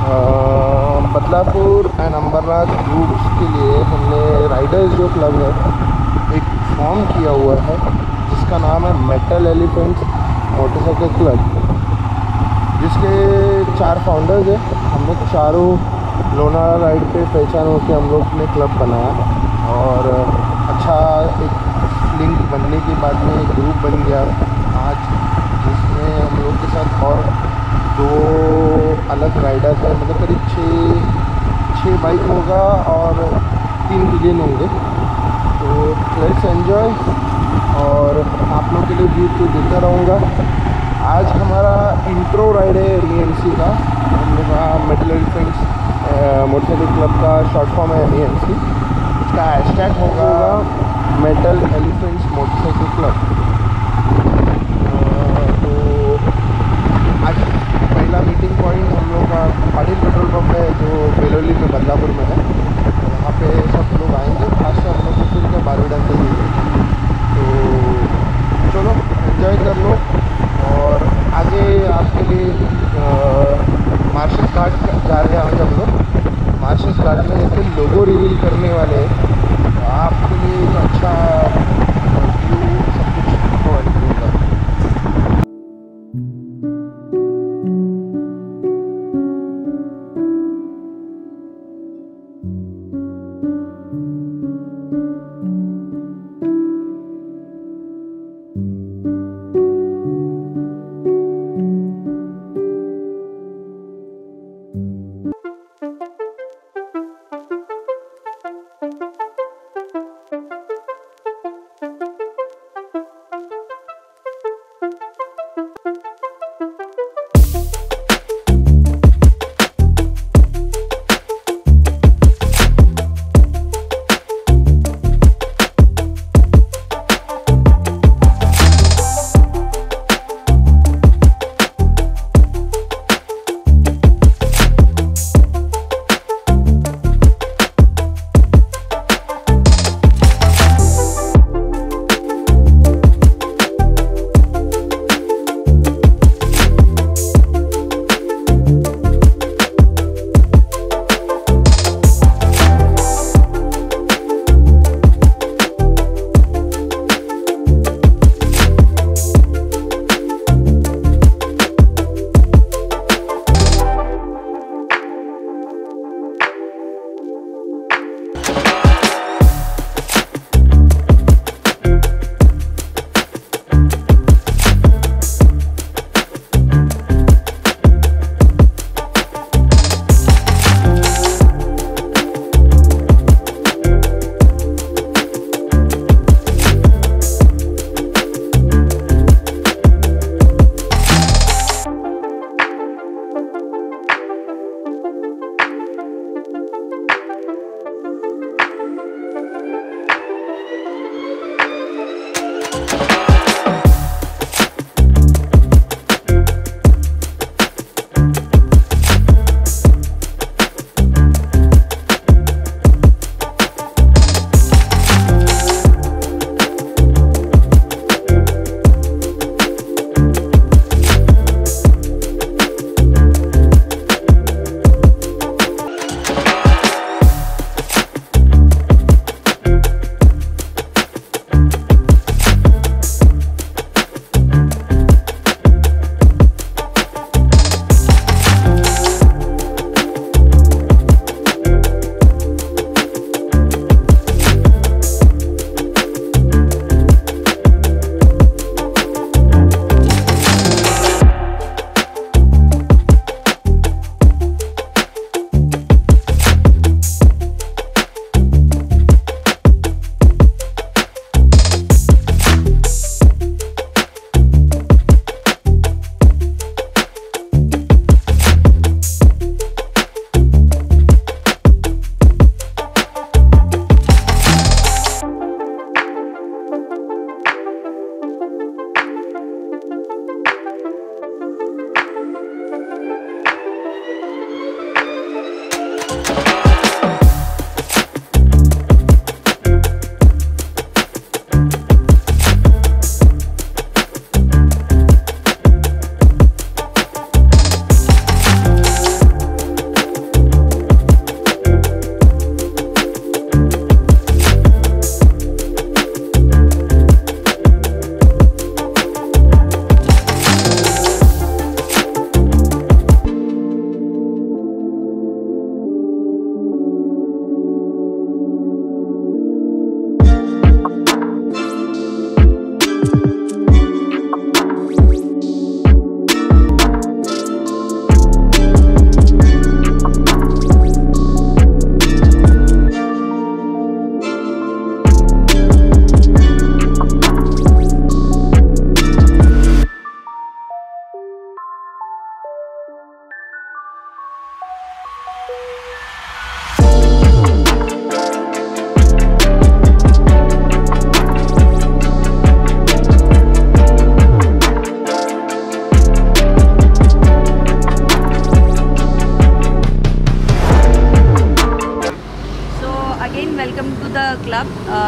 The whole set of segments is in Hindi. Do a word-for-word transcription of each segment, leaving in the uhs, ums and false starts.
बदलापुर एंड अम्बरनाथ ग्रुप्स के लिए हमने राइडर्स जो क्लब है एक फॉर्म किया हुआ है जिसका नाम है मेटल एलिफेंट्स मोटरसाइकिल क्लब, जिसके चार फाउंडर्स हैं। हम लोग चारों लोनावाला राइड पे पहचान हो के हम लोग ने क्लब बनाया और अच्छा एक लिंक बनने के बाद में एक ग्रुप बन गया आज, जिसमें हम लोग के साथ और दो अलग राइडर्स हैं। मतलब करीब छः छः बाइक होगा और तीन पिलियन होंगे। तो लेट्स एंजॉय और आप लोग के लिए व्यू तो देता रहूँगा। आज हमारा इंट्रो राइड है एम ई एम सी का। हम लोग का मेटल एलिफेंट्स मोटरसाइकिल क्लब का शॉर्ट फॉर्म है एम ई एम सी। इसका हैशटैग होगा मेटल एलिफेंट्स मोटरसाइकिल क्लब। तो आज पहला मीटिंग पॉइंट हम लोग का पाटिल पेट्रोल पंप है जो बेलोली में बदलापुर में है। वहाँ पे सब लोग आएंगे। आज से हम लोग को फिर क्या बारह डंडे देंगे। तो चलो एंजॉय कर लो और आगे आपके लिए मार्शल घाट जा रहे हैं। आज हम लोग मार्शल घाट में जैसे लोगो रिवील करने वाले हैं, तो आपके लिए एक अच्छा व्यू सब कुछ प्रोवाइड करूँगा।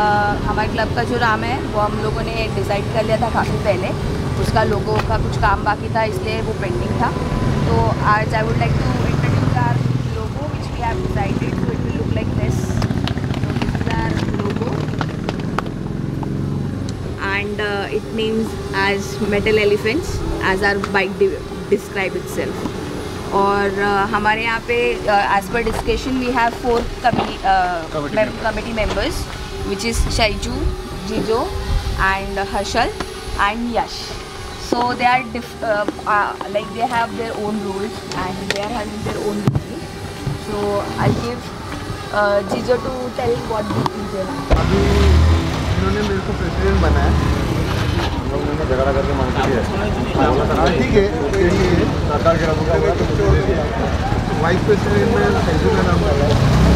हमारे क्लब का जो नाम है वो हम लोगों ने डिसाइड कर लिया था काफ़ी पहले, उसका लोगो का कुछ काम बाकी था इसलिए वो पेंडिंग था। तो आज I would like to introduce our logo which we have decided, so it will look like this. So this is our logo and uh, it names as Metal Elephants as our bike describe itself. और uh, हमारे यहाँ पे as per discussion we have four committee members which is Shaiju, Jijo and Harshal and Yash. So they are like they have their own rules and they are having their own duty. So I give Jijo to tell what they have. अभी इन्होंने मेरे को प्रेसिडेंट बनाया, उन्होंने झगड़ा करके मान के दिया. ठीक है, सरकार के वाइस प्रेसिडेंट में शैजू का नाम लगा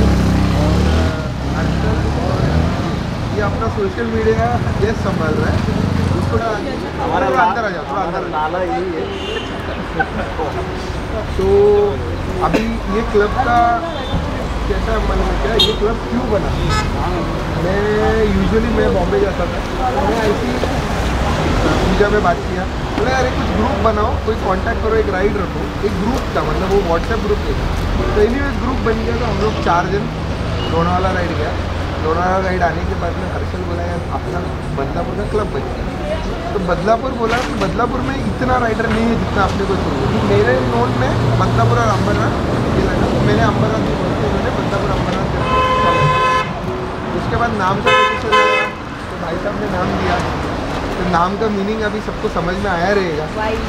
और ये अपना सोशल मीडिया ये संभाल रहा है. थोड़ा हमारा अंदर आ जाओ, थोड़ा अंदर नाला यही है. तो अभी ये क्लब का कैसा मन में क्या, ये क्लब क्यों बना? मैं यूजुअली मैं बॉम्बे जाता था, मैं ऐसी पूजा में बात किया, बोले यार कुछ ग्रुप बनाओ, कोई कांटेक्ट करो, एक राइड रखो. एक ग्रुप था, मतलब वो व्हाट्सएप ग्रुप नहीं था. तो एनीवेज ग्रुप बन गया. तो हम लोग चार जन लोनावाला राइड गया. लोनावाला राइड आने के बाद में हर्षल बोला यार अपना बदलापुर का क्लब बन गया. तो बदलापुर बोला कि बदलापुर में इतना राइडर नहीं है जितना अपने को चाहिए. मेरे नोट में बदलापुर और अम्बरनाथ ये लगा, तो मैंने अम्बरनाथ को बोला, उन्होंने बदलापुर अम्बरनाथ. उसके बाद नाम का तो भाई साहब ने नाम दिया. तो नाम का मीनिंग अभी सबको समझ में आया रहेगा.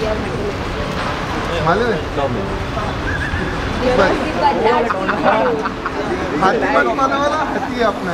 मालूम है हाथी बनवाने वाला हाथी है अपना.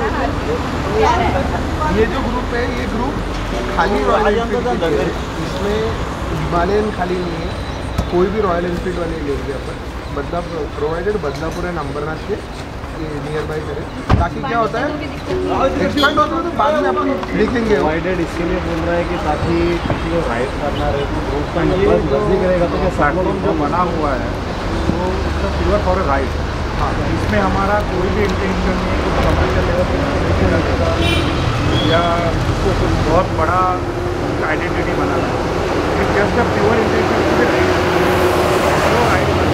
ये जो ग्रुप है ये ग्रुप खाली रॉयल एनफील्ड है, इसमें हिमालयन खाली नहीं है, कोई भी रॉयल एनफील्ड वाले लेंगे अपन. बदलापुर प्रोवाइडेड बदलापुर एंड अम्बरनाथ के नियर बाई करें, ताकि क्या होता है एक्सपेंड होता है तो बाद में अपन देखेंगे. प्रोवाइडेड इसके लिए बोल रहा है कि ताकि किसी को राइड करना रहे तो ग्रुप का नंबर नजदीक रहेगा. तो क्या प्लेटफॉर्म जो बना हुआ है तो उसका प्योर फॉर राइड. हाँ, इसमें हमारा कोई भी इंटेंशन नहीं है कि कमर्शियल लेवल लगेगा या उसको कुछ बहुत बड़ा आइडेंटिटी बनाना है. Just a pure intention ride करना.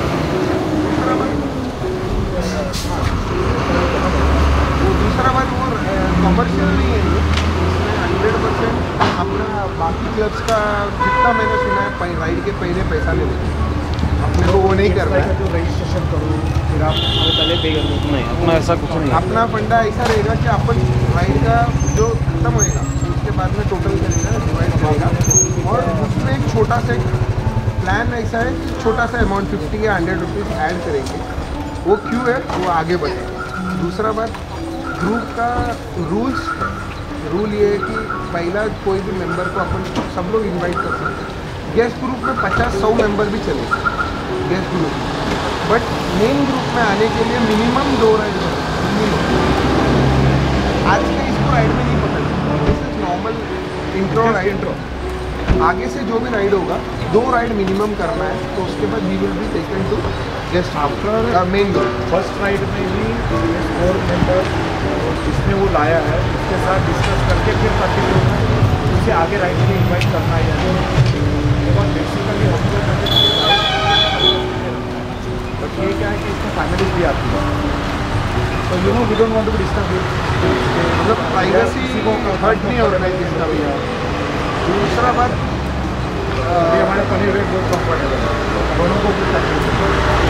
दूसरा बात वो कमर्शियल नहीं है, इसमें हंड्रेड परसेंट अपना बाकी क्लब्स का जितना मैंने सुना है राइड के पहले पैसा ले लेते, अपने को वो नहीं कर रहा है. जो रजिस्ट्रेशन करो फिर आप पहले पे करो, नहीं अपना ऐसा कुछ नहीं. अपना फंडा ऐसा रहेगा कि अपन राइड का जो खत्म होएगा उसके बाद में टोटल करेगा, डिवाइड करेगा. और उसमें एक छोटा सा प्लान ऐसा है कि छोटा सा अमाउंट फिफ्टी या हंड्रेड रुपीज़ ऐड करेंगे. वो क्यों है वो आगे बढ़ेगा. दूसरा बात ग्रुप का रूल्स रूल ये है कि पहला कोई भी मेंबर को अपन सब लोग इनवाइट कर सकते हैं. गेस्ट ग्रुप में पचास सौ मेंबर भी चले guest group, but main group में आने के लिए मिनिमम दो राइड मिनिमम. आज के इसको राइड में नहीं पकड़ना, this is normal intro ride. Intro आगे से जो भी राइड होगा दो राइड मिनिमम करना है. तो उसके बाद we will be taken to guest after main group. First ride में भी फोर मेंबर जिसने वो लाया है उसके साथ डिस्कस करके फिर पर्टिकुलर उसे आगे राइड के इन्वाइट करना है. बहुत बेसिकली हम लोग बट ये क्या है कि इसमें फैमिलीज भी आती है. तो you know we don't want to disturb it, मतलब प्राइवेसी को हर्ट नहीं ऑर्गेनाइजेशन का भैया. दूसरा बात ये हमारे पनीर रेट बहुत कम्फर्टेबल है, दोनों को कुछ तकलीफ.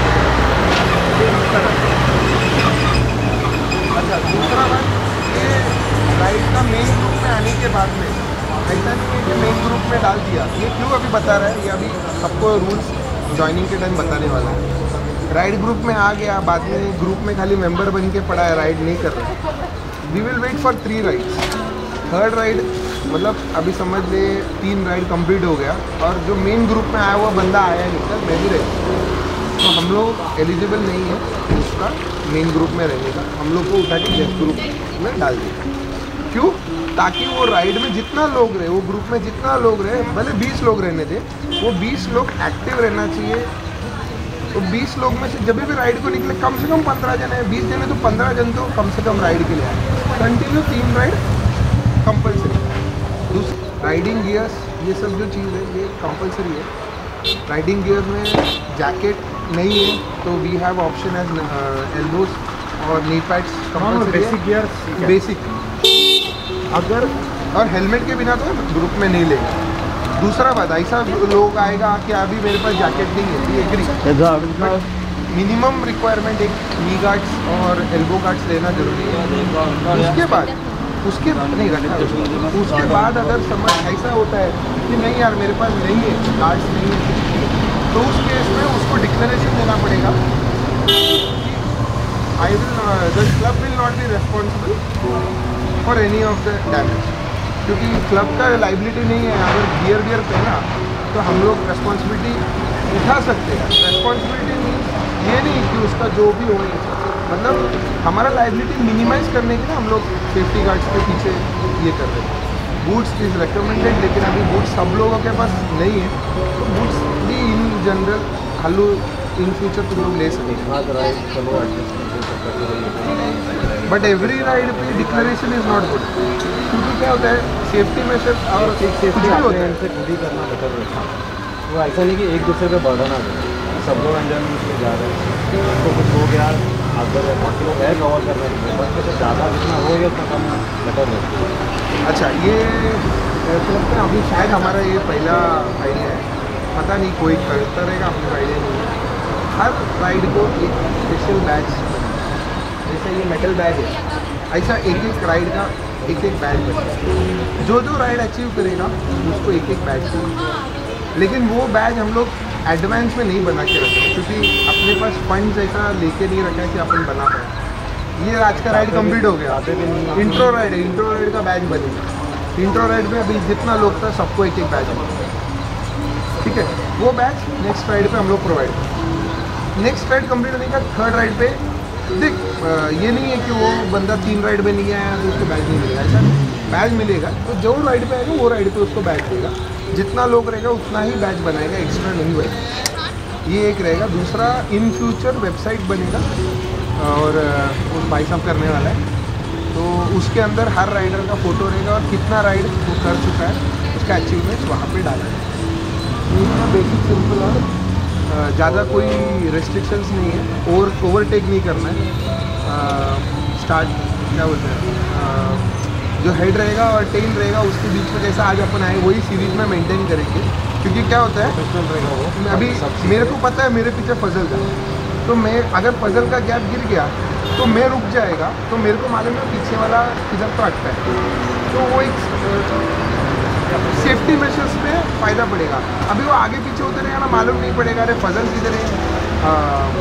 अच्छा दूसरा बात ये राइड का मेन ग्रुप में आने के बाद में ऐसा नहीं है कि मेन ग्रुप में डाल दिया. ये क्यों अभी बता रहा है, ये अभी सबको रूल्स ज्वाइनिंग के टाइम बताने वाला है. राइड ग्रुप में आ गया, बाद में ग्रुप में खाली मेंबर बन के पड़ा है, राइड नहीं कर रहा. We will wait for three rides. Third ride मतलब अभी समझ ले तीन राइड कंप्लीट हो गया और जो मेन ग्रुप में आया हुआ बंदा आया नहीं सर, मैं भी रहता. तो हम लोग एलिजिबल नहीं है उसका मेन ग्रुप में रहने का. हम लोग को उठा के गेस्ट ग्रुप में डाल दिया. क्यों? ताकि वो राइड में जितना लोग रहे, वो ग्रुप में जितना लोग रहे, भले बीस लोग रहने दे, वो बीस लोग एक्टिव रहना चाहिए तो बीस लोग में से जब भी राइड को निकले कम से कम पंद्रह जन है, बीस जन है तो पंद्रह जन तो कम से कम राइड के लिए आए। कंटिन्यू तीन राइड कंपलसरी। दूसरी राइडिंग गियर्स, ये सब जो चीज़ है ये कंपलसरी है। राइडिंग गियर में जैकेट नहीं है तो we have option as elbows और knee pads compulsory. Basic gear basic अगर, और हेलमेट के बिना तो ग्रुप में नहीं लेगा। दूसरा बात, ऐसा लोग आएगा कि अभी मेरे पास जैकेट नहीं है, ये एग्री, मिनिमम रिक्वायरमेंट एक नी गार्ड्स और एल्बो गार्ड्स लेना जरूरी है। उसके बाद उसके नहीं रखना, उसके बाद अगर समझ ऐसा होता है कि नहीं यार मेरे पास नहीं है, गार्ड्स नहीं है, तो उस केस में उसको डिक्लेरेशन देना पड़ेगा कि I will the club will not be responsible for any of the damage, क्योंकि क्लब का लाइबिलिटी नहीं है। अगर गियर गियर पहना तो हम लोग रेस्पॉन्सिबिलिटी उठा सकते हैं। रेस्पॉन्सिबिलिटी ये नहीं कि उसका जो भी हो, मतलब हमारा लाइबिलिटी मिनिमाइज करने के लिए हम लोग सेफ्टी गार्ड्स के पीछे ये कर रहे हैं। बूट्स इज़ रिकमेंडेड, लेकिन अभी बूट्स सब लोगों के पास नहीं है, तो बूट्स भी इन जनरल हल्लू इन फ्यूचर तुम लोग ले सकेंगे। बट एवरी राइड पे डिक्लेरेशन इज़ नॉट गुड, क्योंकि क्या होता है सेफ्टी मेजर्स और सेफ्टी होता है से खुद ही करना बेटर रहता है। वो ऐसा नहीं कि एक दूसरे पे बर्डन आ जाए, सब लोग एंजॉयमेंट में जा रहे हैं तो कुछ हो गया अगर बाकी लोग है कवर कर रहे हैं, बस तो ज़्यादा जितना हो गया उतना कम बेटर रहता है। अच्छा, ये ऐसा लगता है अभी शायद हमारा ये पहला आइडिया है, पता नहीं कोई करता रहेगा, अपना आइडिया नहीं है। हर राइड को एक स्पेशल बैच, जैसे ये मेटल बैग है, ऐसा एक एक राइड का एक एक बैच बचेगा। जो जो राइड अचीव करेगा उसको एक एक बैच देगा, लेकिन वो बैच हम लोग एडवांस में नहीं बना के रखते, क्योंकि अपने पास फंड्स ऐसा लेके नहीं रखा है कि अपन बना पाए। ये आज का राइड कंप्लीट हो गया, इंट्रो राइड है, इंट्रो राइड का बैच बनेगा। इंट्रो राइड में अभी जितना लोग था सबको एक एक बैच बनेगा, ठीक है। वो बैच नेक्स्ट राइड पे हम लोग प्रोवाइड करेंगे। नेक्स्ट राइड कंप्लीट होने का थर्ड राइड पे देख, ये नहीं है कि वो बंदा तीन राइड में नहीं आया तो उसको बैच नहीं मिलेगा, ऐसा बैच मिलेगा। तो जो राइड पे आएगा वो राइड पे उसको बैच देगा, जितना लोग रहेगा उतना ही बैच बनाएगा, एक्स्ट्रा नहीं बनेगा। ये एक रहेगा। दूसरा, इन फ्यूचर वेबसाइट बनेगा और उस भाई साहब करने वाला है, तो उसके अंदर हर राइडर का फ़ोटो रहेगा और कितना राइड वो कर चुका है उसका अचीवमेंट वहाँ पे डाला है। ये बेसिक सिंपल और ज़्यादा कोई रेस्ट्रिक्शंस नहीं है, ओवर ओवरटेक नहीं करना है। स्टार्ट क्या बोलते हैं, जो हेड रहेगा और टेल रहेगा उसके बीच में जैसा आज अपन आए वही सीरीज में मेंटेन करेंगे, क्योंकि क्या होता है रहेगा वो अभी मेरे को पता है मेरे पीछे फजल था, तो मैं अगर फजल का गैप गिर गया तो मैं रुक जाएगा, तो मेरे को मालूम है पीछे वाला किधर तो अटका है, तो वो एक सेफ्टी मेजर्स पे फ़ायदा पड़ेगा। अभी वो आगे पीछे होते रहेगा ना, मालूम नहीं पड़ेगा अरे फजल किधर है,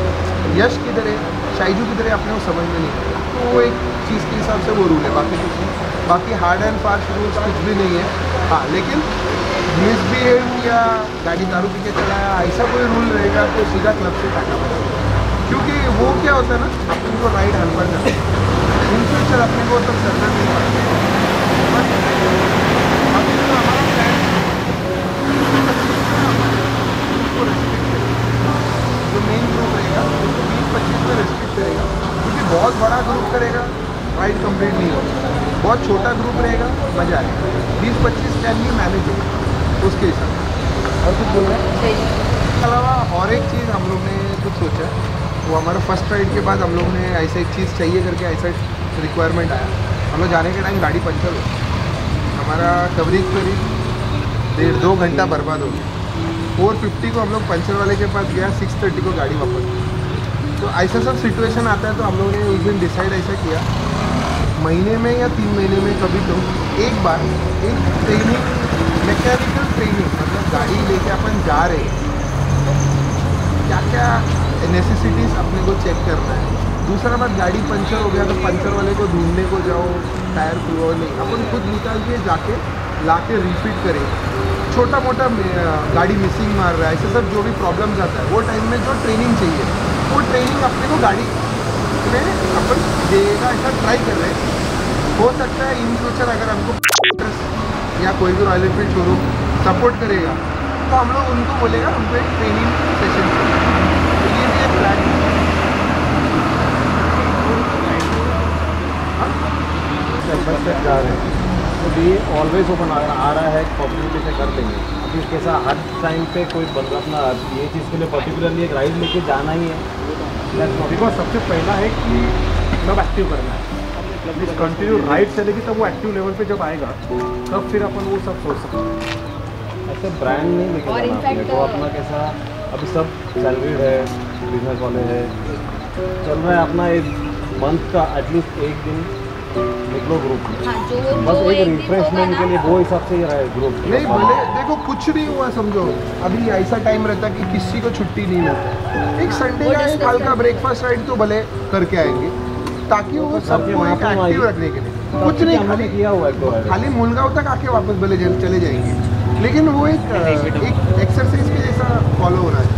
यश किधर है, शाइजू किधर है, अपने को समझ में नहीं पड़ेगा। तो वो एक चीज़ के हिसाब से वो रूल है, बाकी कुछ नहीं। बाकी हार्ड एंड फास्ट रूल्स कुछ भी नहीं है। हाँ, लेकिन मिसबिहेव या गाड़ी दारू पी के चलाया ऐसा कोई रूल रहेगा तो सीधा क्लब से काटा पड़ेगा, क्योंकि वो क्या होता है ना, अपन को राइड हनपर करना है, इन फ्यूचर अपने को तब करना नहीं पड़ता। अभी तो हमारा प्लान उसको रेस्ट्रिक्ट करेगा, जो मेन ग्रुप रहेगा उसको बीस पच्चीस में रेस्ट्रिक्ट करेगा, क्योंकि बहुत बड़ा ग्रुप करेगा राइड कंप्लीट नहीं होगा, बहुत छोटा ग्रुप रहेगा मज़ा आएगा। बीस पच्चीस कैन भी मैनेज होगा उसके हिसाब से। और कुछ बोल रहे हैं इसके अलावा और एक चीज़ हम लोग ने कुछ सोचा, वो हमारा फर्स्ट राइड के बाद हम लोग ने ऐसा एक चीज़ चाहिए करके ऐसा रिक्वायरमेंट आया। हम लोग जाने के टाइम गाड़ी पंचर हो, हमारा कवरेज करीब डेढ़ दो घंटा बर्बाद हो गया। फोर फिफ्टी को हम लोग पंचर वाले के पास गया, सिक्स थर्टी को गाड़ी वापस। तो ऐसा सब सिचुएशन आता है, तो हम लोगों ने उस दिन डिसाइड ऐसा किया, महीने में या तीन महीने में कभी तो एक बार एक ट्रेनिंग, मैकेनिकल ट्रेनिंग, मतलब गाड़ी लेके अपन जा रहे हैं, क्या क्या नेसेसिटीज़ अपने को चेक करना है। दूसरा बात, गाड़ी पंचर हो गया तो पंचर वाले को ढूंढने को जाओ, टायर खुलवाओ नहीं, अपन खुद निकाल के जाके ला के रिफिट करें। छोटा मोटा गाड़ी मिसिंग मार रहा है, ऐसे सब जो भी प्रॉब्लम्स आता है वो टाइम में जो ट्रेनिंग चाहिए वो ट्रेनिंग अपने को गाड़ी में अपन देगा, ऐसा ट्राई कर रहे हैं। हो सकता है इन फ्यूचर अगर हमको या कोई भी रॉयल एनफील्ड शोरूम सपोर्ट करेगा तो हम लोग उनको बोलेगा हमको एक ट्रेनिंग सेशन चाहिए। तो ये अभी ऑलवेज ओपन आ, आ रहा है, पॉसिबिलिटी से कर लेंगे। अभी कैसा हर टाइम पे कोई बंदा अपना ये चीज़ के लिए पर्टिकुलरली एक राइड लेके जाना ही है। बिकॉज सबसे पहला है कि क्लब एक्टिव करना है, कंटिन्यू राइड चलेगी तब वो एक्टिव लेवल पे जब आएगा तब फिर अपन वो सब सोच सकते हैं। ऐसे ब्रांड नहीं लेके और जाना अपने in fact, को, अपना कैसा अभी सब सैलरीड है, बिजनेस वाले है, चल रहा है अपना एक मंथ का एटलीस्ट एक दिन निकलो ग्रुप में, हाँ, जो बस जो एक एक दिन रिफ्रेशमेंट होगा के लिए ना, वो हिसाब से ही रहा है ग्रुप। नहीं भले देखो कुछ नहीं हुआ समझो, अभी ऐसा टाइम रहता कि किसी को छुट्टी नहीं मिलती, एक हाँ, संडे वो का एक discuss हल्का करते। ब्रेकफास्ट राइड तो भले करके आएंगे ताकि वो सबको एक एक्टिव रखने के लिए। कुछ नहीं, हमने खाली किया हुआ है तो खाली मुलगांव तक आके वापस भले चले जाएंगे, लेकिन वो एक एक एक्सरसाइज के जैसा फॉलो होना है।